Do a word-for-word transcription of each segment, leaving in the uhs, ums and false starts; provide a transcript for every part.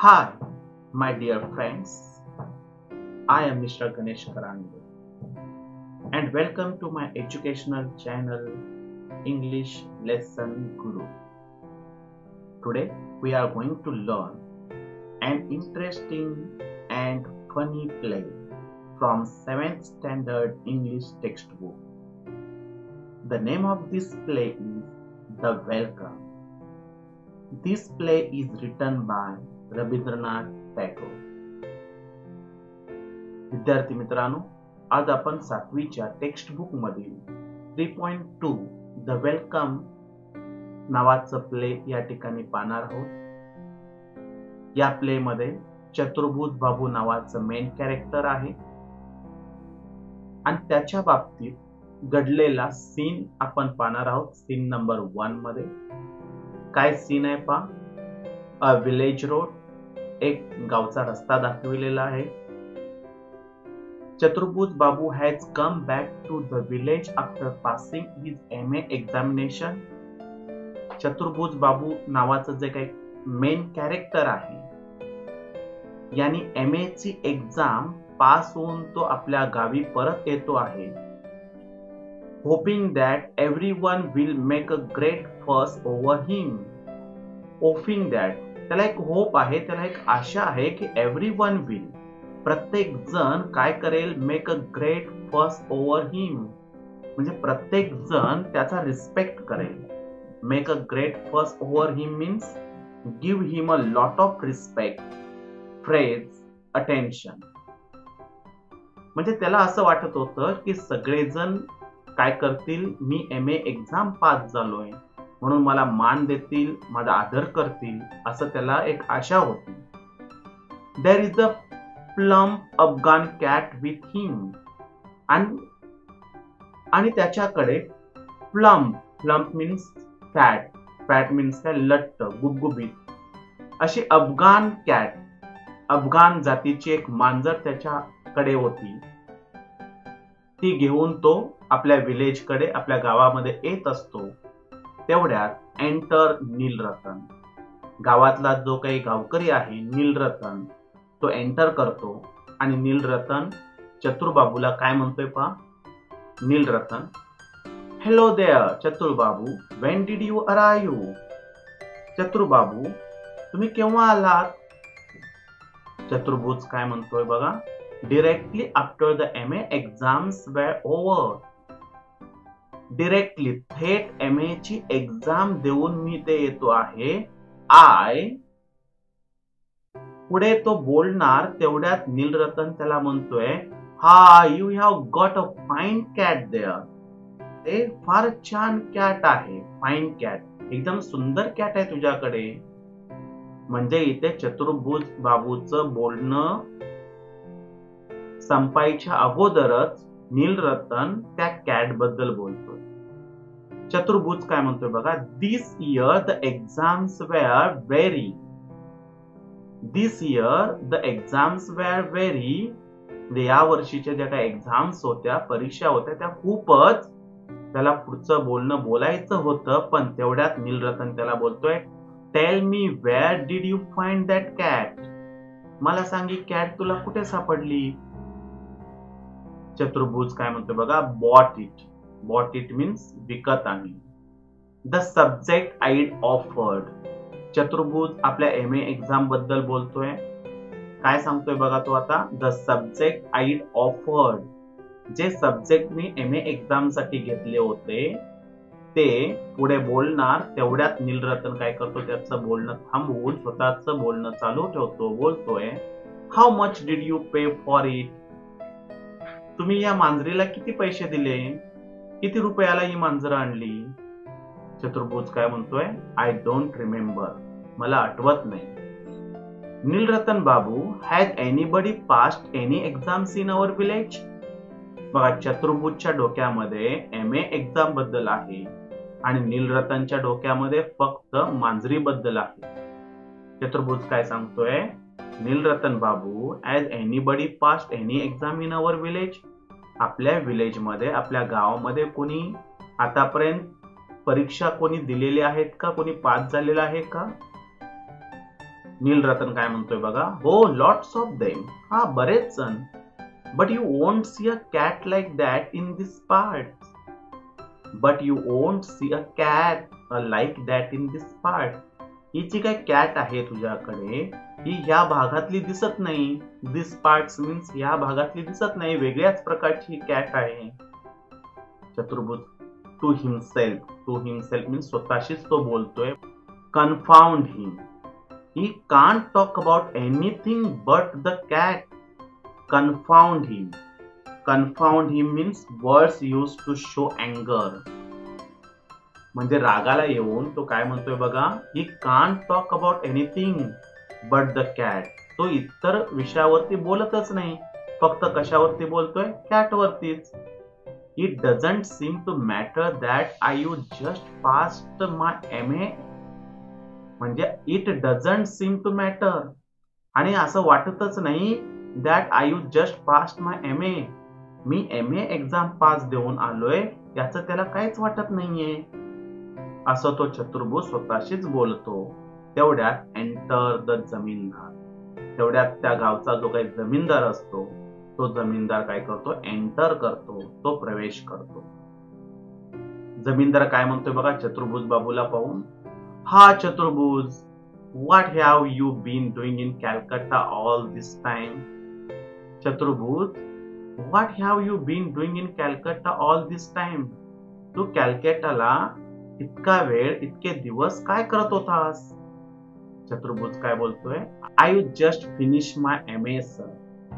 Hi, my dear friends. I am Mister Ganesh Karande and welcome to my educational channel English Lesson Guru. Today we are going to learn an interesting and funny play from seventh Standard English textbook. The name of this play is The Welcome. This play is written by Rabindranath Tagore. विद्यार्थी मित्रांनो, आज आपण सातवीच्या text book मधील three point two the welcome नावाचं play या ठिकाणी पाहणार आहोत. या प्ले मध्ये चतुर्भुज बाबू नावाचं मेन कॅरेक्टर आहे आणि त्याच्या बाबतीत घडलेला सीन आपण पाहणार आहोत. सीन नंबर वन मध्ये काय सीन आहे पहा. अ विलेज रोड, एक गावचा रस्ता दाखविलेला आहे. Chaturbhuj Babu has come back to the village after passing his M A examination. Chaturbhuj Babu नावाचं जे काही मेन कॅरेक्टर आहे यांनी एम ए ची एक्झाम पास होऊन तो आपल्या गावी परत येतो आहे. Hoping that everyone will make a great fuss over him. Hoping that त्याला एक होप आहे, त्याला एक आशा आहे की एव्हरीवन विल, प्रत्येक जण काय करेल, make a great fuss over him म्हणजे प्रत्येक जण त्याचा रिस्पेक्ट करेल. Make a great fuss over him means give him a lot of respect, praise, attention. म्हणजे त्याला असं वाटत होतं की सगळेजण काय करतील, मी एम ए एक्झाम पास झालोय म्हणून मला मान देतील, माझा आदर करतील, असं त्याला एक आशा होती. There is a plump Afghan cat with him. आणि त्याच्याकडे plump, plump means fat, fat means काय, लट्ट, गुबगुबीत अशी अफगान कॅट, अफगान जातीची एक मांजर त्याच्याकडे होती. ती घेऊन तो आपल्या विलेज कडे, आपल्या गावामध्ये येत असतो. तेवढ्यात एंटर नीलरतन, गावातला जो काही गावकरी आहे नीलरतन, तो एंटर करतो आणि नीलरतन चतुरबाबूला काय म्हणतोय पहा. Nilratan, hello there Chaturbabu, when did you arrive. Chaturbabu, तुम्ही केव्हा आलात. चतुर्भुज काय म्हणतोय बघा. Directly after the M A exams were over. Directly, थेट एम ए ची एक्झाम देऊन मी ते येतो आहे. आय, पुढे तो बोलणार तेवढ्यात नीलरतन त्याला म्हणतोय, हा you have got a fine cat there. ते फार छान कॅट आहे, फाईन कॅट, एकदम सुंदर कॅट आहे तुझ्याकडे. म्हणजे इथे चतुर्भुज बाबूचं बोलणं संपायच्या अगोदरच नीलरतन त्या कॅट बद्दल बोलतोय. चतुर्भुज काय म्हणतोय बघा. This year the exams were very. This year the exams were very. या वर्षीच्या ज्या काही एक्झाम्स होत्या, परीक्षा होत्या, त्या खूपच, त्याला पुढचं बोलणं बोलायचं होतं, पण तेवढ्यात नीलरतन त्याला बोलतोय, tell me where did you find that cat. मला सांगी कॅट तुला कुठे सापडली. चतुर्भुज काय म्हणतोय बघा. Bought it. Bought it means विकत आणली. The subject I'd offered. Chaturbhuj आपल्या एम ए एक्झाम बद्दल बोलतोय. काय सांगतोय बघा तो आता. The subject I'd offered. जे सब्जेक्ट मी एम ए एक्झाम साठी घेतले होते ते पुढे बोलणार. तेवढ्यात नीलरतन काय करतो, त्याचं बोलणं थांबवून स्वतःच बोलणं चालू ठेवतो. बोलतोय, how much did you pay for it. तुम्ही या मांजरीला किती पैसे दिले, किती रुपयाला ही मांजर आणली. चतुर्भुज काय म्हणतोय, आय डोंट रिमेंबर, मला आठवत नाही. Nilratan Babu, has anybody passed any exams in our village. बघा, चतुर्भुजच्या डोक्यामध्ये एम ए एक्झाम बद्दल आहे आणि नीलरतनच्या डोक्यामध्ये फक्त मांजरी बद्दल आहे. चतुर्भुज काय सांगतोय, Nilratan Babu, as anybody passed any exam in our village. आपल्या विलेज मध्ये, आपल्या गावामध्ये कोणी आतापर्यंत परीक्षा कोणी दिलेली आहेत का, कोणी पास झालेला आहे का. नील रतन काय म्हणतोय बघा, हो लॉट्स ऑफ देम, हा बरेच जण. But you won't see a cat like that in this part. But you won't see a cat like that in this part. ही जी काय कॅट आहे तुझ्याकडे, ही ह्या भागातली दिसत नाही. दिस पार्ट्स मीन्स ह्या भागातली दिसत नाही, वेगळ्याच प्रकारची ही कॅट आहे. Chaturbhuj to himself, to himself means स्वतःशीच तो बोलतोय. Confound him, he can't talk about anything but the cat. Confound him, confound him means words use to show अँगर. म्हणजे रागाला येऊन तो काय म्हणतोय बघा, he can't talk about anything but the cat. तो इतर विषयावरती बोलतच नाही, फक्त कशावरती बोलतोय, कॅट वरतीच. It doesn't seem to matter that I you just passed my M A. म्हणजे it doesn't seem to matter, आणि असं वाटतच नाही that I you just passed my M A, मी एम ए एक्झाम पास देऊन आलोय याचं त्याला काहीच वाटत नाहीये. असं तो चतुर्भुज स्वतःशीच बोलतो. तेवढ्यात एंटर द जमीनदार, तेवढ्यात त्या गावचा जो काही जमीनदार असतो तो जमीनदार काय करतो, एंटर करतो, तो प्रवेश करतो. जमीनदार काय म्हणतोय बघा चतुर्भुज बाबूला पाहून, हा Chaturbhuj, what have you been doing in Calcutta all this time. Chaturbhuj, what have you been doing in Calcutta all this time. तू कॅलकत्ताला इतका वेळ, इतके दिवस काय करत होतास. चतुर्भुज काय बोलतोय, I you just finish my M A sir.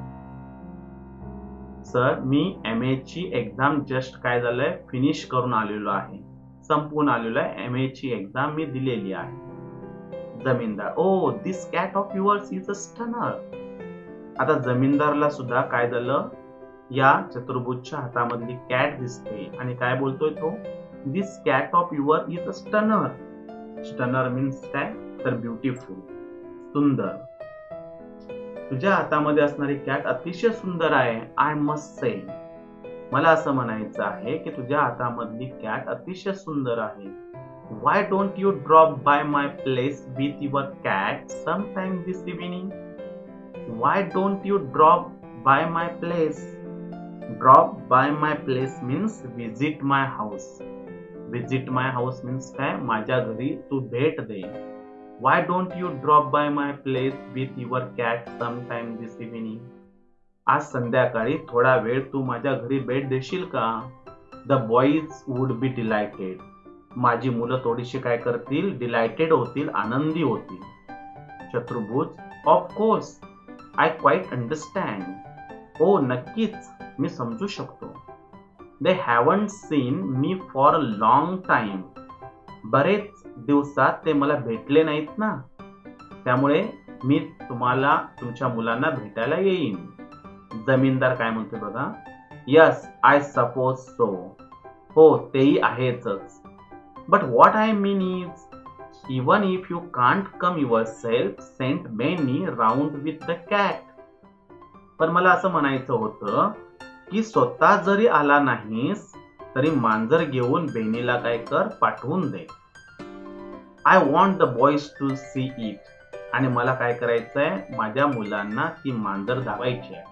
Sir मी एम ए ची एक्झाम जस्ट काय झालंय, फिनिश करून आलेलो आहे, संपून आलेलो आहे. एम ए ची एक्झाम मी दिलेली आहे. Zamindar, O this cat of yours is a stunner. आता जमीनदारला सुद्धा काय झालं, या चतुर्भुजच्या हातामधली कॅट दिसते आणि काय बोलतोय तो, this cat of your is a stunner. Stunner means काय, तर ब्युटिफुल, सुंदर. तुझ्या हातामध्ये असणारी कॅट अतिशय सुंदर आहे. आय मस्ट से, मला असं म्हणायचं आहे की तुझ्या हातामधली कॅट अतिशय सुंदर आहे. Why don't you drop by my place with your cat some time this evening. Why don't you drop by my place. Drop by my place means visit my house. Visit my house means काय, माझ्या घरी तू भेट दे. Why don't you drop by my place with your cat sometime this evening? आज संध्याकाळी थोडा वेळ तू माझ्या घरी भेट देशील का. The boys would be delighted. माझी मुलं थोडीशी काय करतील, डिलायटेड होतील, आनंदी होतील. Chaturbhuj, of course, I quite understand. हो नक्कीच, मी समजू शकतो. They haven't seen me for a long time. बरेच दिवसात ते मला भेटले नाहीत ना, त्यामुळे मी तुम्हाला, तुमच्या मुलांना भेटायला येईन. जमीनदार काय म्हणतोय बघा, यस आय सपोज सो. हो तेही आहेच. But what I mean is, even if you can't come yourself, sent many round with the cat. पण मला असं म्हणायचं होतं की स्वतः जरी आला नाहीस तरी मांजर घेऊन बहिणीला काय कर, पाठवून दे. I want the boys to see it. आणि मला काय करायचंय, माझ्या मुलांना ती मांजर दाखवायची आहे.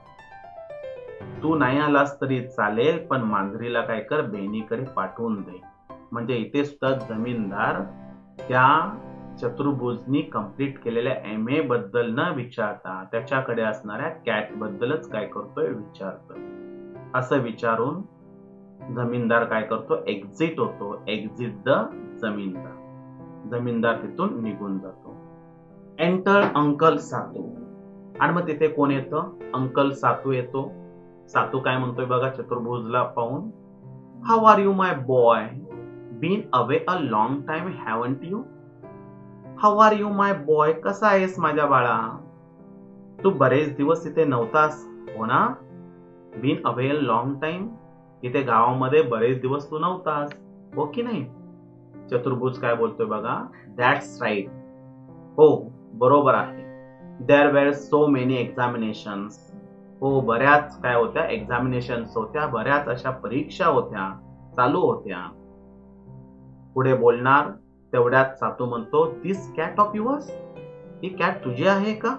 तू नाही आलास तरी चालेल, पण मांजरीला काय कर, बहिणीकडे पाठवून दे. म्हणजे इथे सुद्धा जमीनदार त्या चतुर्भुजनी कंप्लीट केलेल्या एम ए बद्दल न विचारता त्याच्याकडे असणाऱ्या कॅट बद्दलच काय करतोय, विचारतोय. असं विचारून जमीनदार काय करतो, एक्झिट होतो. एक्झिट द जमीनदार. जमीनदार तिथून निघून जातो. Enter uncle Satu. आणि मग तिथे कोण येतं, अंकल सातू येतो. सातू काय म्हणतोय बघा चतुर्भुजला पाहून, how are you my boy, been away a long time haven't you. How are you my boy, कसा आहेस माझ्या बाळा, तू बरेच दिवस इथे नव्हतास हो ना. Been away a long time, इथे गावामध्ये बरेच दिवस तू नव्हतास, हो की नाही. चतुर्भुज काय बोलतोय बघा, दॅट्स राईट. हो बरोबर आहे. There were so many examinations. हो बऱ्याच काय होत्या, एक्झामिनेशन्स होत्या, बऱ्याच अशा परीक्षा होत्या, चालू होत्या. पुढे बोलणार तेवढ्यात सातू म्हणतो, दिस कॅट ऑफ युअर्स. ही कॅट तुझी आहे का?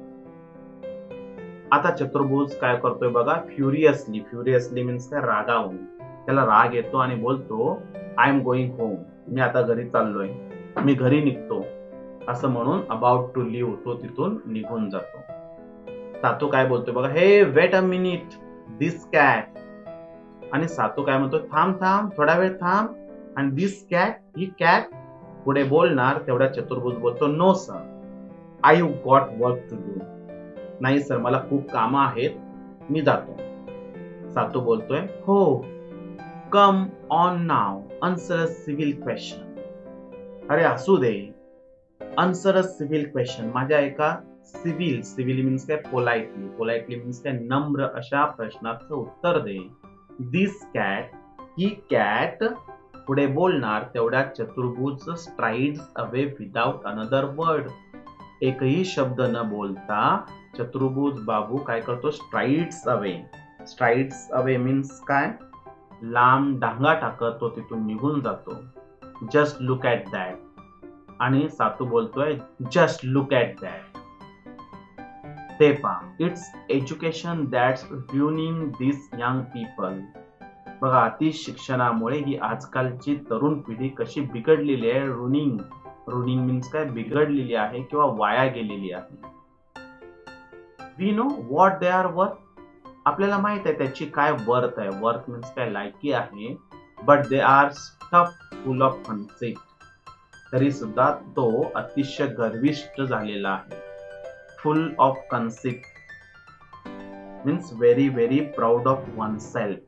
आता चतुर्भुज काय करतोय बघा, फ्युरियसली, फ्युरियसली मीन्स काय, रागावून. त्याला राग येतो आणि बोलतो आय एम गोइंग होम, मी आता घरी चाललोय, मी घरी निघतो, असं म्हणून अबाउट टू लिव्ह तो तिथून निघून जातो. सातू काय बोलतोय बघा, hey wait a minute this cat, आणि सातू काय म्हणतो, थांब थांब थोडा वेळ थांब, आणि दिस कॅट, ही कॅट पुढे बोलणार तेवढ्या चतुर्भुज बोलतो no sir, I you got work to do, नाही सर मला खूप कामं आहेत, मी जातो. सातू बोलतोय हो, come on now, answer a civil question, अरे असू दे, आन्सर अ सिव्हिल क्वेश्चन, माझ्या एका सिव्हिल, सिव्हिल मीन्स काय, पोलाइटली, पोलाइटली मीन्स काय, नम्र अशा प्रश्नाचं उत्तर दे. दिस कॅट, ही कॅट पुढे बोलणार तेवढ्या Chaturbhuj strides away without another word, एकही शब्द न बोलता चतुर्भुज बाबू काय करतो, strides away, strides away means काय, लांब डांगा टाकत तो तिथून निघून जातो. जस्ट लुक ॲट दॅट, आणि सातू बोलतोय जस्ट लुक ॲट दॅट, ते पहा, it's education that's ruining this young people, बघा अति शिक्षणामुळे ही आजकालची तरुण पिढी कशी बिघडलेली आहे. रुनिंग, रुनिंग मीन्स काय, बिघडलेली आहे किंवा वाया गेलेली आहे. We know what they are worth, आपल्याला माहित आहे त्याची काय वर्थ आहे, वर्थ मीन्स काय, लायकी आहे, but they are stuff full of conceit, तरी सुद्धा तो अतिशय गर्विष्ठ झालेला आहे. Full of conceit means very very proud of oneself.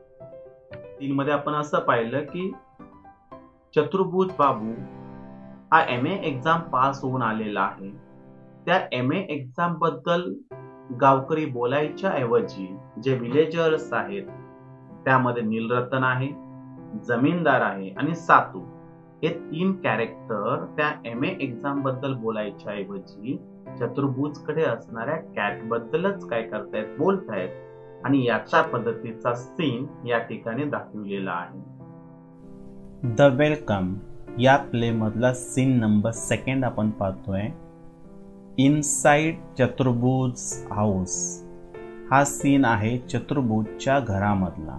तीन मध्ये आपण असं पाहिलं की चतुर्भुज बाबू हा एम ए एक्झाम पास होऊन आलेला आहे. त्या एम ए एक्झाम बद्दल गावकरी बोलायच्या ऐवजी जे विलेजर्स आहेत, त्यामध्ये नीलरतन आहे, जमीनदार आहे आणि सातू, हे तीन कॅरेक्टर त्या एम ए एक्झाम बद्दल बोलायच्या ऐवजी चतुर्भुज कडे असणाऱ्या कॅट बद्दलच काय करतायत, बोलतायत, आणि याच्या पद्धतीचा सीन या ठिकाणी दाखवलेला आहे. द वेलकम या प्ले मधला सीन नंबर सेकंड आपण पाहतोय. इनसाइड चतुर्भुज हाऊस, हा सीन आहे चतुर्भुजच्या घरामधला.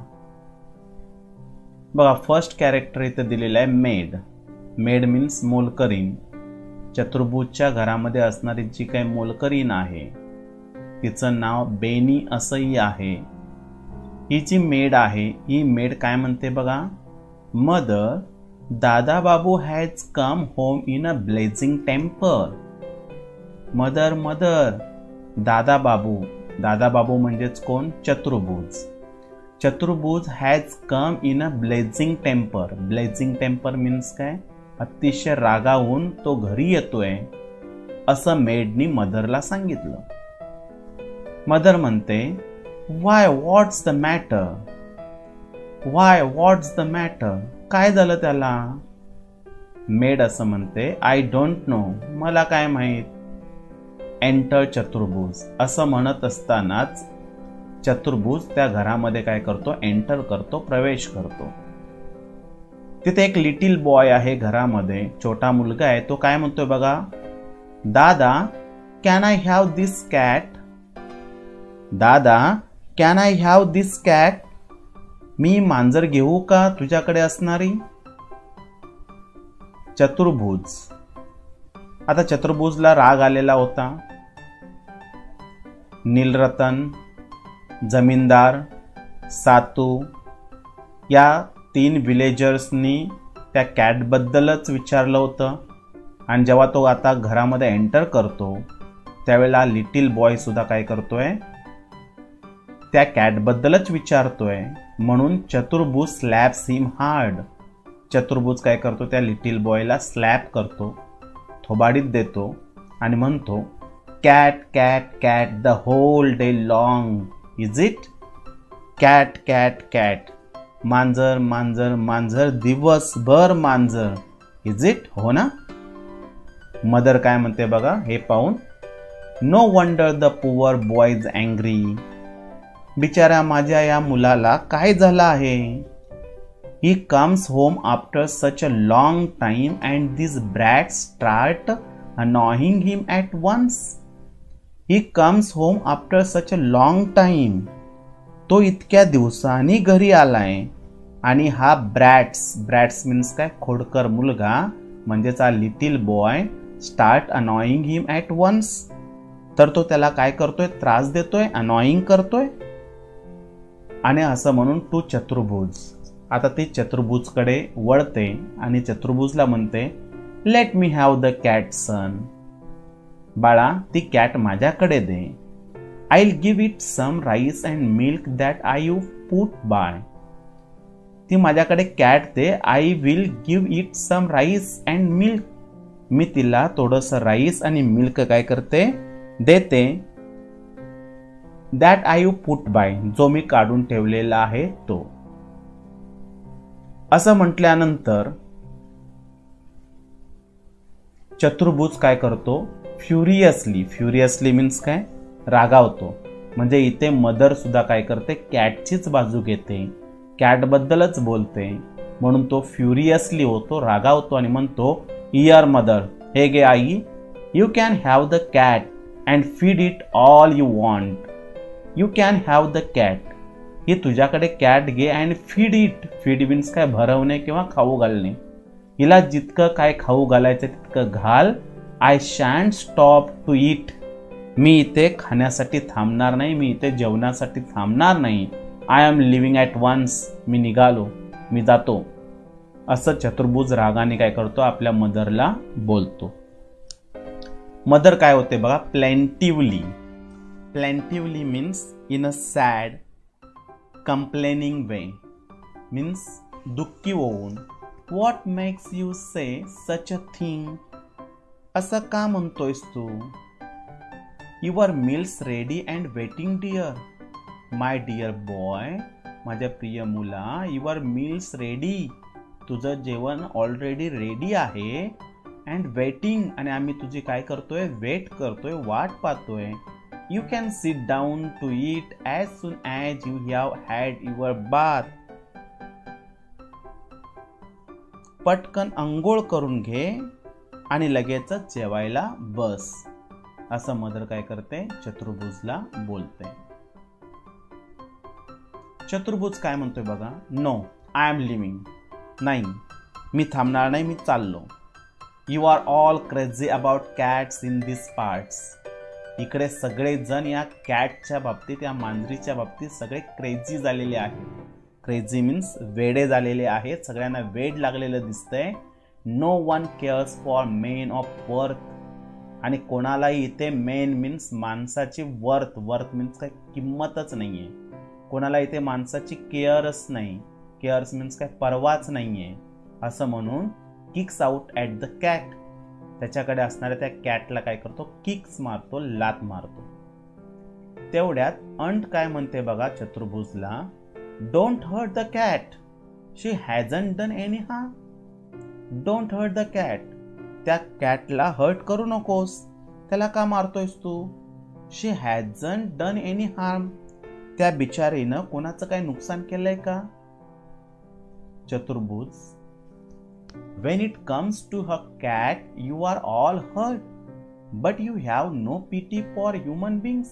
बघा फर्स्ट कॅरेक्टर इथे दिलेला आहे मेड, मेड मीन्स मोलकरीण. चतुर्भुजच्या घरामध्ये असणारी जी काही मोलकरीण आहे तिचं नाव बेनी असंही आहे. ही जी मेड आहे ही मेड काय म्हणते बघा, mother Dada Babu has come home in a blazing temper. Mother mother Dada Babu, Dada Babu म्हणजेच कोण, Chaturbhuj. Chaturbhuj has come in a blazing temper. Blazing temper means काय, अतिशय रागावून तो घरी येतोय, असं मेडनी मदरला सांगितलं. मदर म्हणते why what's the matter, why what's the matter, काय झालं त्याला. मेड असं म्हणते आय डोंट नो, मला काय माहित. एंटर चतुर्भुज असं म्हणत असतानाच चतुर्भुज त्या घरामध्ये काय करतो, एंटर करतो, प्रवेश करतो. तिथे एक लिटिल बॉय आहे घरामध्ये, छोटा मुलगा आहे. तो काय म्हणतोय बघा, Dada can I have this cat, Dada can I have this cat, मी मांजर घेऊ का तुझ्याकडे असणारी. चतुर्भुज, आता चतुर्भुजला राग आलेला होता. नीलरतन, जमीनदार, सातू या तीन विलेजर्सनी त्या कॅटबद्दलच विचारलं होतं, आणि जेव्हा तो आता घरामध्ये एंटर करतो त्यावेळेला लिटिल बॉय सुद्धा काय करतोय, त्या कॅटबद्दलच विचारतोय. म्हणून चतुर्भुज स्लॅप्स हिम हार्ड. चतुर्भुज काय करतो, त्या लिटिल बॉयला स्लॅप करतो, थोबाडीत देतो आणि म्हणतो cat cat cat the whole day long, is it. Cat cat cat, मांजर मांजर मांजर, दिवसभर मांजर, इज इट, हो ना. मदर काय म्हणते बघा हे पाहून, no wonder the poor boy is angry. बिचारा माझ्या या मुलाला काय झालं आहे. He comes home after such a long time and this brat start annoying him at once. He comes home after such a long time. तो इतक्या दिवसांनी घरी आलाय. आणि हा ब्रॅट्स ब्रॅट्स मीन्स काय, खोडकर मुलगा म्हणजेच हा little boy start annoying him at once. तर तो त्याला काय करतोय, त्रास देतोय, अनॉइंग करतोय. आणि असं म्हणून टू चतुर्भुज. आता ती चतुर्भुजकडे वळते आणि चतुर्भुजला म्हणते, let me have the cat son. बाळा, ती कॅट माझ्याकडे दे. I will give it some rice and milk that I you put by. ती माझ्याकडे कॅट दे. I will give it some rice and milk. मी तिला थोडंसं राईस आणि मिल्क काय करते, देते. That I you put by, जो मी काढून ठेवलेला आहे तो. असं म्हटल्यानंतर चतुर्भुज काय करतो, फ्युरियसली. फ्युरियसली मीन्स काय, रागावतो. म्हणजे इथे मदर सुद्धा काय करते, कॅटचीच बाजू घेते, कॅट बद्दलच बोलते. म्हणून तो फ्युरियसली होतो, रागावतो आणि म्हणतो, हियर मदर, हे गे आई, you can have the cat and feed it all you want. You can have the cat. ही तुझ्याकडे कॅट घे and feed it. Feed means काय, भरवणे किंवा खाऊ घालणे. हिला जितकं काय खाऊ घालायचं तितकं घाल. I shan't stop to it. मी इथे खाण्यासाठी थांबणार नाही, मी इथे जेवणासाठी थांबणार नाही. I am living at once. मी निघालो, मी जातो. असं चतुर्भुज रागाने काय करतो, आपल्या मदरला बोलतो. मदर काय होते बघा, plaintively. Plaintively means in a sad complaining way. Means दुःखी होऊन. What makes you say such a thing. असं का म्हणतोयस तू. Your meals ready and waiting dear. My dear boy, माझ्या प्रिय मुला, युअर मील्स रेडी. तुझं जेवण ऑलरेडी रेडी आहे. अँड वेटिंग, आणि आम्ही तुझी काय करतोय, वेट करतोय, वाट पाहतोय. You can sit down to it as soon as you have had your bath. पटकन अंघोळ करून घे आणि लगेचच जेवायला बस. असं मदर काय करते, चतुर्भुजला बोलते. चतुर्भुज काय म्हणतोय बघा, नो आय एम लिव्हिंग. नाही, मी थांबणार नाही, मी चाललो. You are all crazy about cats in this parts. इकडे सगळेजण या कॅटच्या बाबतीत, या मांजरीच्या बाबतीत सगळे क्रेझी झालेले आहेत. क्रेझी मीन्स वेडे झालेले आहेत, सगळ्यांना वेड लागलेलं दिसतंय. No one cares for men of worth. आणि कोणालाही इथे मेन मीन्स माणसाची वर्थ. वर्थ मीन्स काय, किंमतच नाहीये. कोणाला इथे माणसाची केअरच नाही. केअर्स मीन्स काय, परवाच नाहीये. असं म्हणून kicks out at the cat. त्याच्याकडे असणाऱ्या त्या कॅटला काय करतो, किक्स मारतो, लात मारतो. तेवढ्यात अंट काय म्हणते बघा चतुर्भुजला, don't hurt the cat. She hasn't done any harm. Don't hurt the cat. त्या कॅटला हर्ट करू नकोस. त्याला का मारतोयस तू. She hasn't done any harm. त्या बिचारीनं कोणाचं काय नुकसान केलंय का. चतुर्भुज, when it comes to her cat, you are all hurt, but you have no pity for human beings.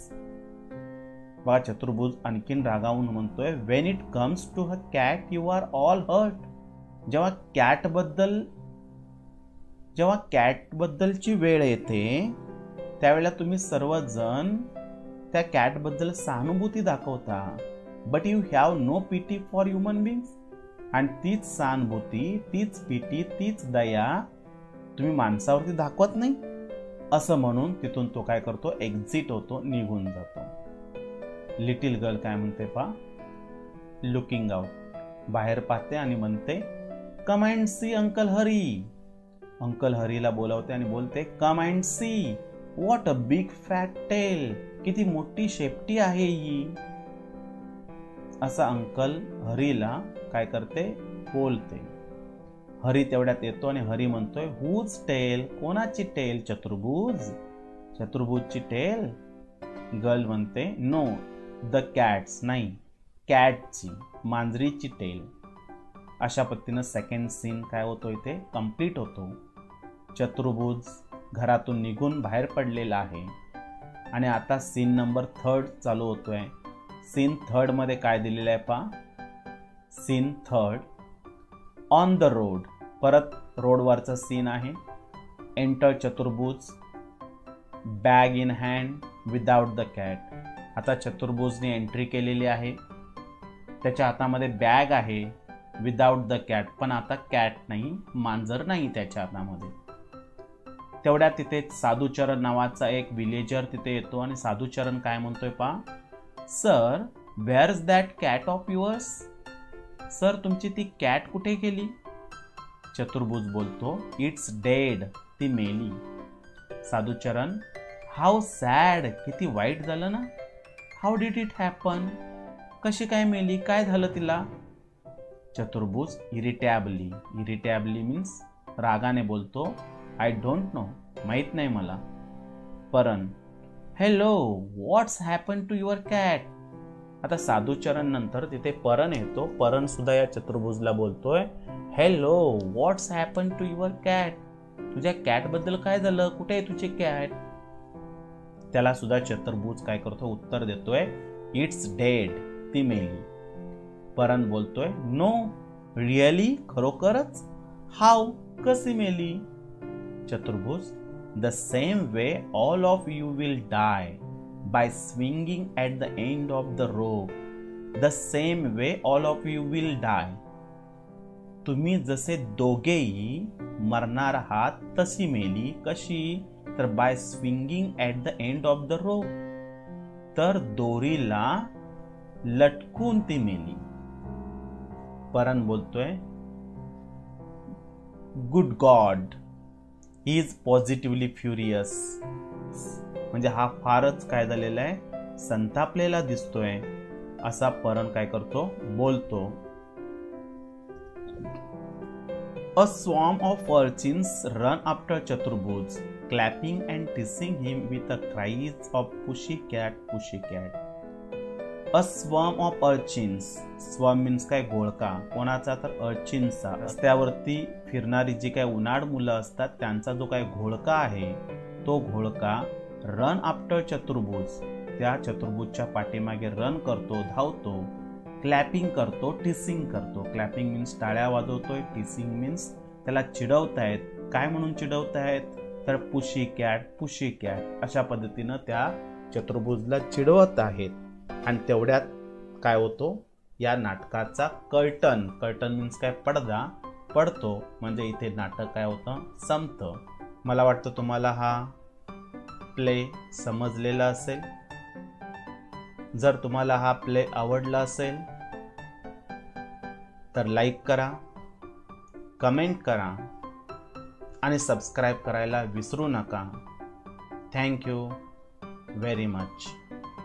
बघा चतुर्भुज आणखीन रागावून म्हणतोय, when it comes to her cat, you are all hurt. जेव्हा कॅट बद्दल जेव्हा कॅट बद्दलची वेळ येते त्यावेळेला तुम्ही सर्वजण त्या कॅट बद्दल सहानुभूती दाखवता, but you have no pity for human beings. आणि तीच सहानुभूती, तीच पिटी, तीच दया तुम्ही माणसावरती दाखवत नाही. असं म्हणून तिथून तो काय करतो, एक्झिट होतो, निघून जातो. लिटिल गर्ल काय म्हणते पा, लुकिंग आउट, बाहेर पाहते आणि म्हणते, come and see uncle Hari. Uncle हरीला बोलावते आणि बोलते, come and see, what a big fat tail. किती मोठी शेपटी आहे ही. असा अंकल हरीला काय करते, बोलते. हरी तेवढ्यात येतो आणि हरी म्हणतोय, हुज टेल. कोणाची टेल. चतुर्भुज. चतुर्भुजची टेल. गर्ल म्हणते, नो द कॅट्स. नाही, कॅटची, मांजरीची टेल. अशा पद्धतीनं सेकंड सीन काय होतो इथे, कंप्लीट होतो. चतुर्भुज घरातून निघून बाहेर पडलेला आहे. आणि आता सीन नंबर थर्ड चालू होतोय. सीन थर्ड मध्ये काय दिलेलं आहे पहा. Scene third on the road, परत रोडवरचा सीन आहे. Enter Chaturbhuj bag in hand without the cat. आता चतुर्भुजने एंट्री केलेली आहे. त्याच्या हातामध्ये बॅग आहे विदाउट द कॅट, पण आता कॅट नाही, मांजर नाही त्याच्या हातामध्ये. तेवढ्यात तिथे साधुचरण नावाचा एक विलेजर तिथे येतो आणि साधुचरण काय म्हणतोय पहा. Sir where is that cat of yours. Sir तुमची ती कॅट कुठे गेली. चतुर्भुज बोलतो इट्स डेड, ती मेली. साधुचरण हाऊ सॅड, किती वाईट झालं ना. हाऊ डिड इट हॅपन, कशी काय मेली, काय झालं तिला. चतुर्भुज इरिटॅबली, इरिटॅबली मीन्स रागाने बोलतो आय डोंट नो, माहीत नाही मला. Paran hello what's happen to your cat. आता साधुचरण नंतर तिथे परण येतो. परण सुद्धा या चतुर्भुजला बोलतोय hello what's happen to your cat, तुझ्या कॅट बद्दल काय झालं, कुठे आहे तुझी कॅट. त्याला सुद्धा चतुर्भुज काय करतो, उत्तर देतोय इट्स डेड, ती मेली. परण बोलतोय नो रिअली, खरोखरच. हाऊ, कशी मेली. Chaturbhuj the same way all of you will die by swinging at the end of the rope. The same way all of you will die. तुम्ही जसे दोघेही मरणार आहात तशी मेली. कशी तर by swinging at the end of the rope, तर दोरीला लटकून ती मेली. परण बोलतोय good god he is positively furious. म्हणजे हा फारच काय झालेला आहे, संतापलेला दिसतोय, असा परण काय करतो, बोलतो. A swarm of urchins run after Chaturbhuj, clapping and teasing him with the cries of pussycat, pussycat. A swarm of urchins. Swarm means काय, घोळका. कोणाचा तर अर्चिनचा. रस्त्यावरती फिरणारी जी काय उन्हाळ मुलं असतात त्यांचा जो काय घोळका आहे, तो घोळका रन आफ्टर चतुर्भुज, त्या चतुर्भुजच्या पाठीमागे रन करतो, धावतो. क्लॅपिंग करतो, टिसिंग करतो. क्लॅपिंग मीन्स टाळ्या वाजवतोय, टिसिंग मीन्स त्याला चिडवतायत. काय म्हणून चिडवतायत तर पुशी कॅट, पुशी कॅट अशा पद्धतीनं त्या चतुर्भुजला चिडवत आहेत. आणि तेवढ्यात काय होतो, या नाटकाचा कर्टन, कर्टन मीन्स काय, पडदा पडतो. म्हणजे इथे नाटक काय होतं, संपतं. मला वाटतं तुम्हाला हा प्ले समजलेला असेल. जर तुम्हाला हा प्ले आवडला असेल तर लाईक करा, कमेंट करा आणि सबस्क्राईब करायला विसरू नका. Thank you very much.